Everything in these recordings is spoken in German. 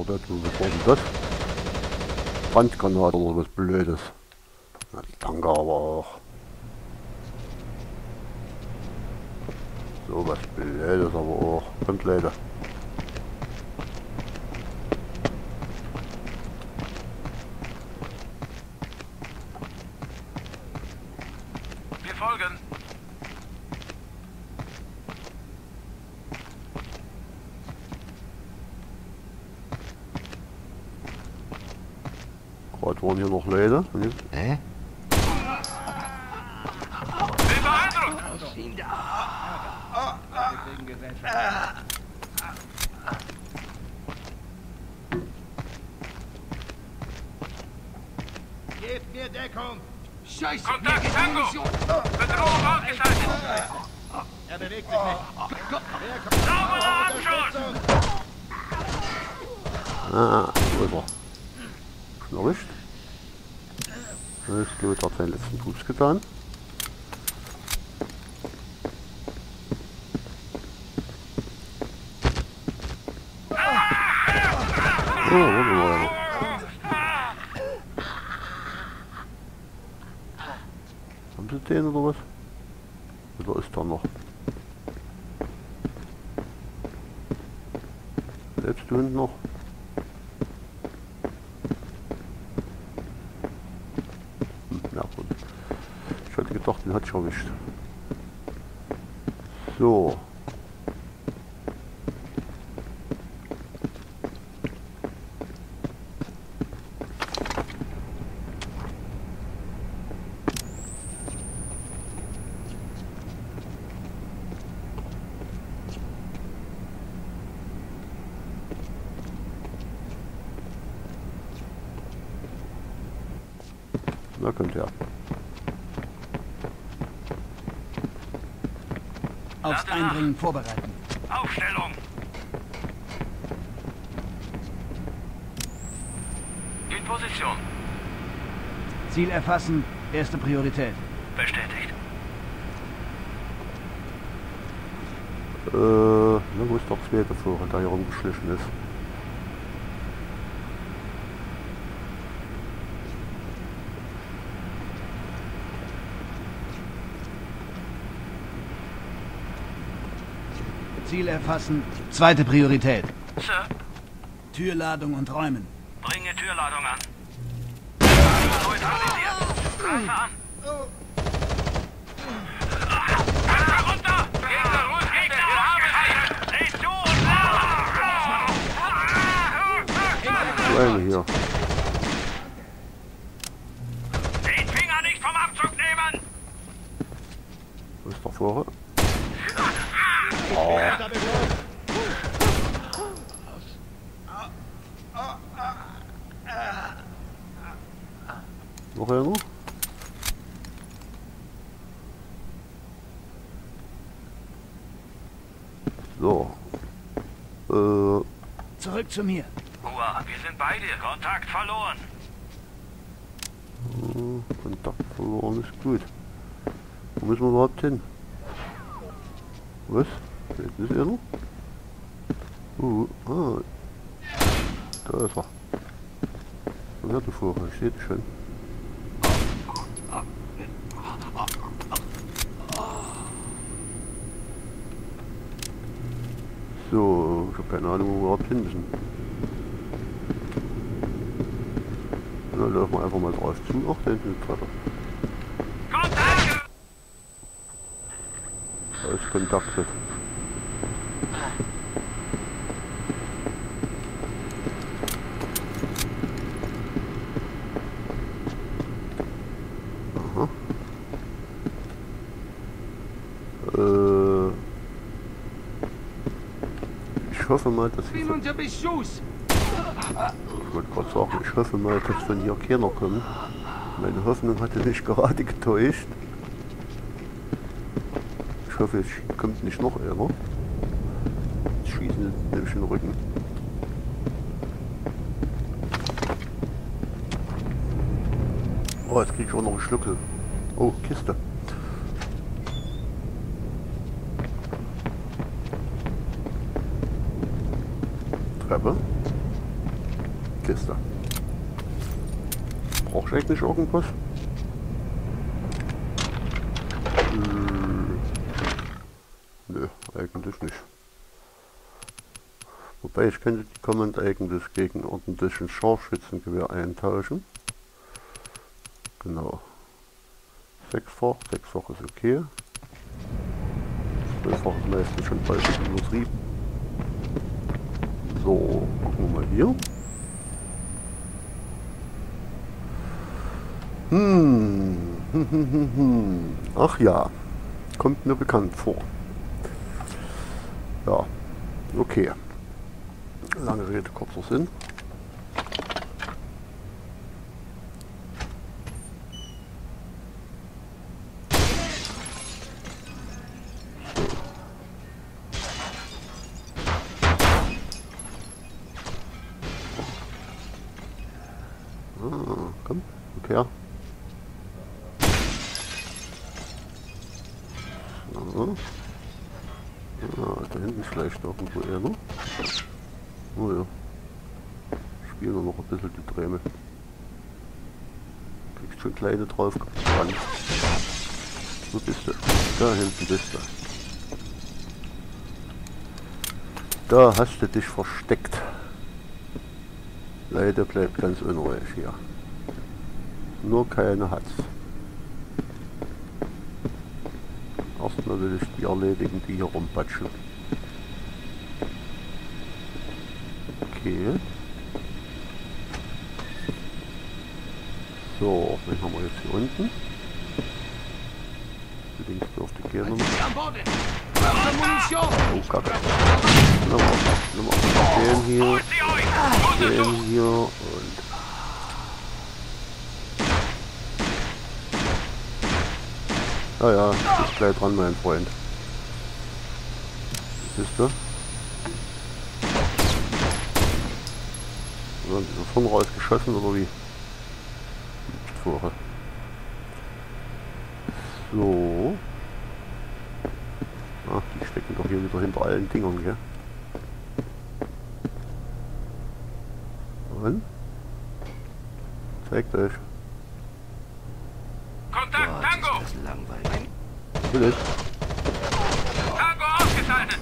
oder was war denn das? Brandgranate oder was Blödes. Na, danke aber auch. So was Blödes aber auch. Kommt Leute. Wir folgen. Gerade waren hier noch Leute. Hä? Bin beeindruckt. Gebt mir Deckung! Scheiße! Kontakt mir geht die Tango. Munition. Bedrohung ausgeschaltet. Er bewegt sich nicht. Wer kommt? Sauberer Abschuss. Unterstützung! Ah, wo ist er? Schon erwischt. Ich glaube, er hat seinen letzten Pups getan. Oh, wo war er? Haben Sie den oder was? Oder ist da noch? Lebst du hinten noch? Ja gut. Ich hatte gedacht, den hat ich erwischt. So. Da könnte er. Aufs Eindringen vorbereiten. Aufstellung. In Position. Ziel erfassen. Erste Priorität. Bestätigt. Na, wo ist der zweite Führer, der hier rumgeschlichen ist? Ziel erfassen. Zweite Priorität. Sir, Türladung und Räumen. bringe Türladung an. Neutralisiert. Greife an. Panzer runter! Gegner ruhig, Gegner! Wir haben es! Dreh zu und So eine hier. Den Finger nicht vom Abzug nehmen! Wo ist der Führer? Da bekommt! Noch einer? So. Zurück zu mir. Hua, wir sind bei dir. Kontakt verloren. Kontakt verloren ist gut. Wo müssen wir überhaupt hin? Was? Jetzt ist er noch? Ah. Da ist er. Da wird er vorher, ich sehe schon. So, ich habe keine Ahnung, wo wir überhaupt hin müssen. Dann laufen wir einfach mal drauf zu. Ach, da hinten ist der Treppe. Kontakt! Da ist Kontakt. Aha. Ich hoffe mal, dass Bin unter Beschuss. ich wollte gerade sagen, ich hoffe mal, dass von hier keiner kommt. Meine Hoffnung hatte mich gerade getäuscht. Ich hoffe, es kommt nicht noch einer. Jetzt schießen nämlich in den Rücken. Oh, jetzt krieg ich auch noch einen Schluckel. Oh, Kiste. Treppe. Kiste. Brauche ich eigentlich irgendwas? Nö, eigentlich nicht. Wobei ich könnte die Command eigentlich gegen ordentlichen Scharfschützengewehr eintauschen. Genau. 6-fach ist okay. 12-fach ist meistens schon bald übertrieben. So, gucken wir mal hier. Ach ja, kommt mir bekannt vor. Ja, okay. Lange Rede, kurzer Sinn. Komm, okay. So. Da hinten ist vielleicht irgendwo einer. Oh ja. Spielen wir noch ein bisschen die Träume. Kriegst schon Kleine drauf gebrannt. Wo bist du? Da hinten bist du. Da hast du dich versteckt. Leider bleibt ganz unruhig hier. Nur keine Hatz. Erstmal will ich die erledigen, die hier rumpatschen. Okay. So, wen haben wir jetzt hier unten? Links dürfte gehen. Oh, Kacke. Nimm mal den hier. Den hier und... Ah ja, ist gleich dran, mein Freund. Siehst du? Oder ist er von raus geschossen oder wie? Tore. So. Ach, die stecken doch hier wieder hinter allen Dingern, gell? Und? Zeigt euch. Kontakt, Tango! Das ist langweilig. Will ich? Tango ausgeschaltet!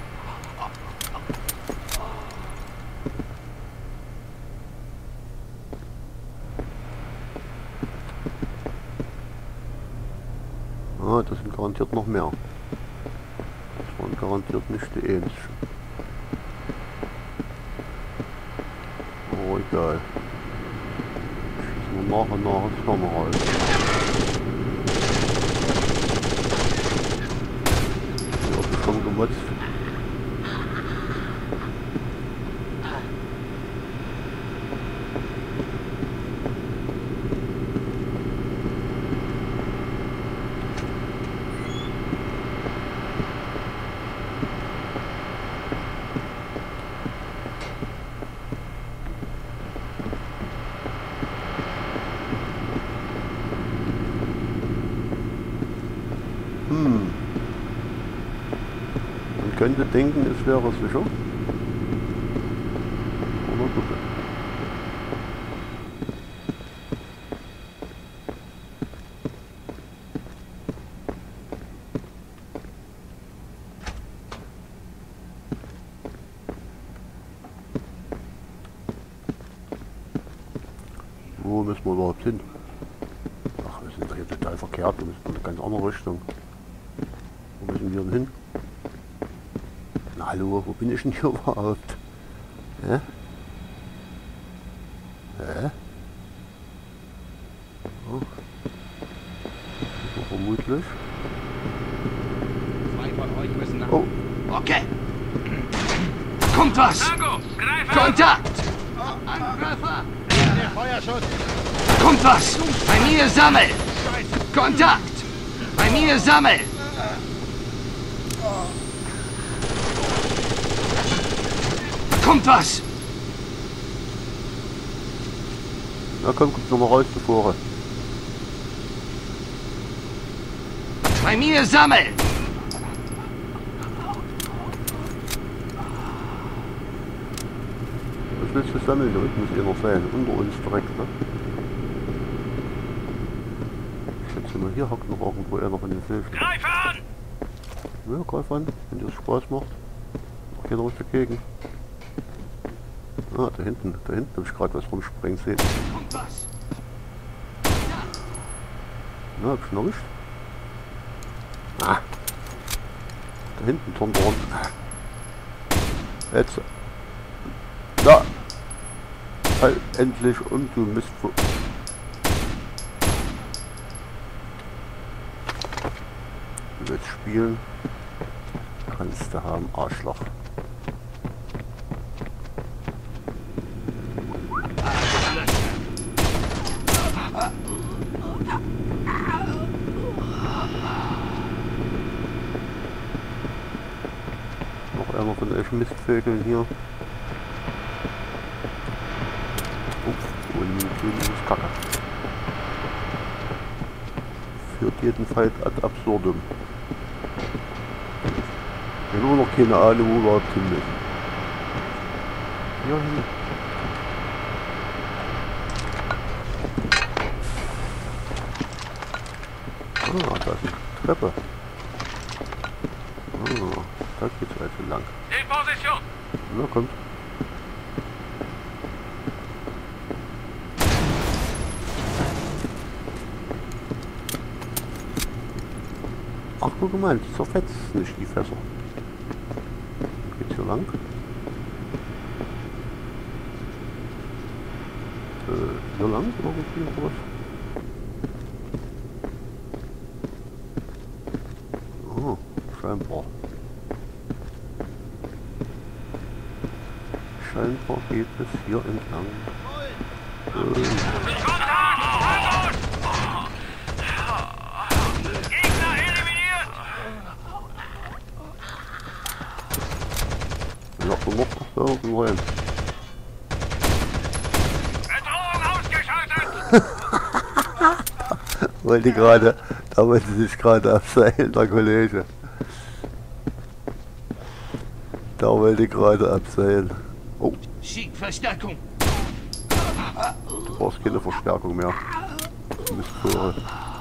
Ah, das sind garantiert noch mehr. Das waren garantiert nicht die ähnlichen. Oh, egal. Schießen wir nach und nach ins Kamera raus. Hier ist es schon gemotzt. Man könnte denken, es wäre sicher. Oder gucken. Wo müssen wir überhaupt hin? Ach, wir sind hier total verkehrt, wir müssen in eine ganz andere Richtung. Wo müssen wir denn hin? Na hallo, wo bin ich denn hier überhaupt? Hä? Hä? Oh. So vermutlich. Zwei von euch müssen nach... Oh, Okay. Kommt was! Tango, greife! Kontakt! Angreifer! Der Feuerschutz! Kommt was! Bei mir sammeln! Kontakt! Bei mir sammeln! Kommt was! na komm, guck noch mal raus, bevor. Bei mir sammeln! Was willst du sammeln? Da unten muss eh noch sein. Unter uns direkt, ne? Ich schätze mal, hier hockt noch irgendwo einer von den Hilfen. Greife an! Ja, greif an, wenn dir das Spaß macht. Ach, geht er was dagegen. Ah, da hinten habe ich gerade was rumspringen sehen. Kommt was! Ja, hab ich noch nicht. Ah. Da hinten turnt er runter. Jetzt. Da! Halt endlich um, du Mistfu. Du willst spielen? Kannst du haben, Arschloch. Noch einer von euch Mistvögeln hier. Ups, und ist Kacke. Führt jedenfalls ad absurdum. Ich habe immer noch keine Ahnung, wo wir überhaupt hin müssen. Hier hin. Ah, da ist eine Treppe. Ah, da geht's also lang. In Position! Na, kommt. Ach, guck mal, die zerfetzt nicht die Fässer. Geht's hier lang? Hier lang irgendwie oder was? Oh, scheinbar. Scheinbar geht es hier entlang. Gegner eliminiert! Ja, du machst das da irgendwo rein. Bedrohung ausgeschaltet! Wollte gerade, da wollte sich gerade abseilen, der Kollege. Da wollte gerade abseilen. Oh, Schick Verstärkung! du brauchst keine Verstärkung mehr. Mistvögel.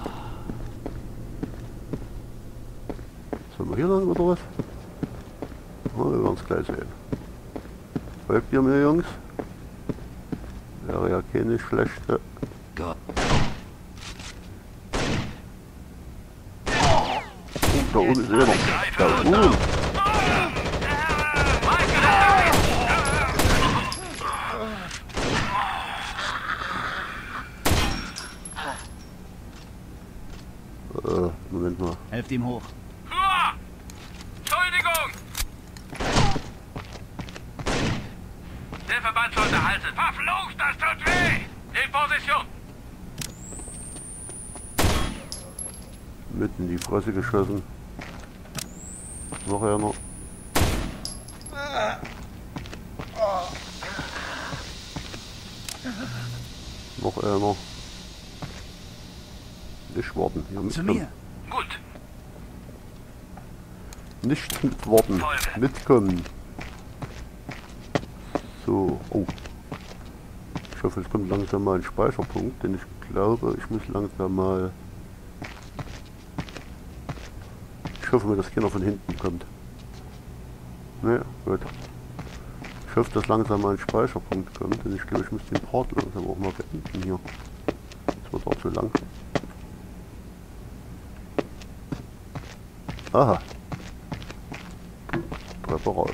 Sollen wir hier lang oder was? Na, wir werden es gleich sehen. Folgt ihr mir, Jungs? Wäre ja keine schlechte. Gott. Da oben ist er noch. Da oben. Moment mal. Helft ihm hoch. Ruhe! Entschuldigung! Der Verband sollte halten. Verflucht, das tut weh! In Position! Mitten in die Fresse geschossen. Noch einer. Noch einer. Nicht warten. Hier Zu mitkommen. mir. Gut. Nicht mit warten. Mitkommen. So. Oh. Ich hoffe, es kommt langsam mal ein Speicherpunkt, denn ich glaube, ich muss langsam mal... Ich hoffe mal, dass keiner von hinten kommt. Ne, gut. Ich hoffe, dass langsam mal ein Speicherpunkt kommt, denn ich glaube, ich muss den Part langsam auch mal beenden hier. Das wird auch zu lang. Aha. Treppe rauf.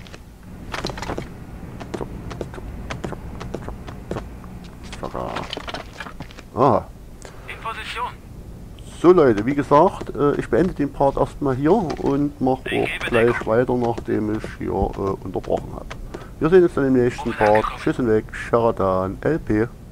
Zup, zup, zup, zup, zup. Zack. Aha. In Position. So Leute, wie gesagt, ich beende den Part erstmal hier und mache auch gleich weiter, nachdem ich hier unterbrochen habe. Wir sehen uns dann im nächsten Part. Tschüss und weg, Sheradan, LP.